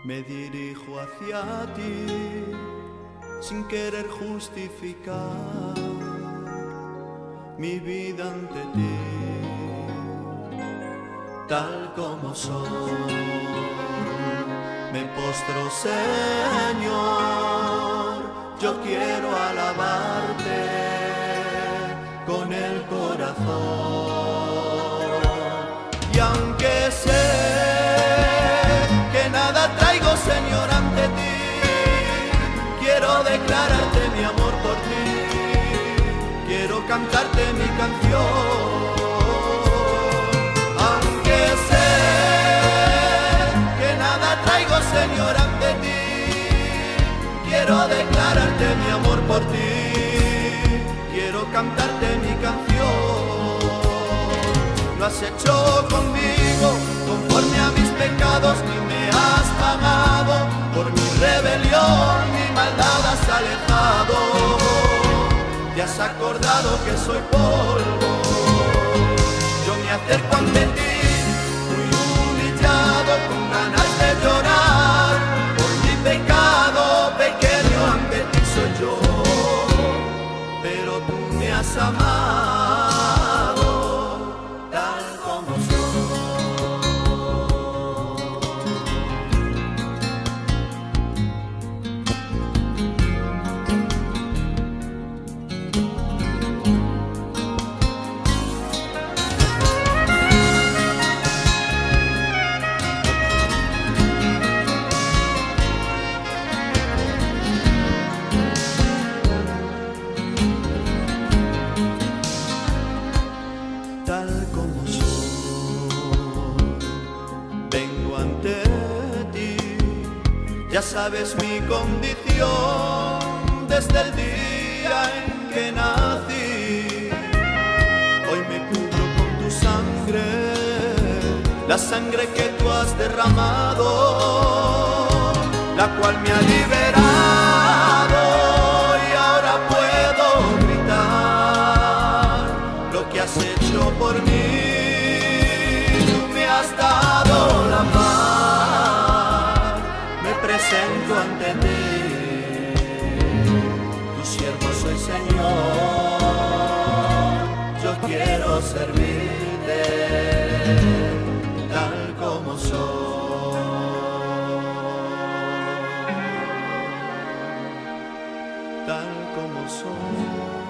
Me dirijo hacia ti sin querer justificar mi vida ante ti, tal como soy. Me postro, Señor, yo quiero alabarte con el corazón. Y aunque sé que nada traigo, Señor, ante ti, quiero declararte mi amor por ti, quiero cantarte mi canción. Aunque sé que nada traigo, Señor, ante ti, quiero declararte mi amor por ti, quiero cantarte mi canción. No has hecho conmigo conforme a mis pecados, ni me has pagado por mi rebelión, mi maldad has alejado. Te has acordado que soy polvo. Yo me acerco ante ti, muy humillado, con ganas de llorar por mi pecado pequeño. Ante ti soy yo, pero tú me has amado tal como soy. Tal como soy, vengo ante ti, ya sabes mi condición desde el día en que nací. Hoy me cubro con tu sangre, la sangre que tú has derramado, la cual me ha liberado, y ahora puedo gritar lo que has hecho por mí. Tú me has dado la paz, me presento ante ti, tu siervo soy, Señor, yo quiero servirte tal como soy, tal como soy.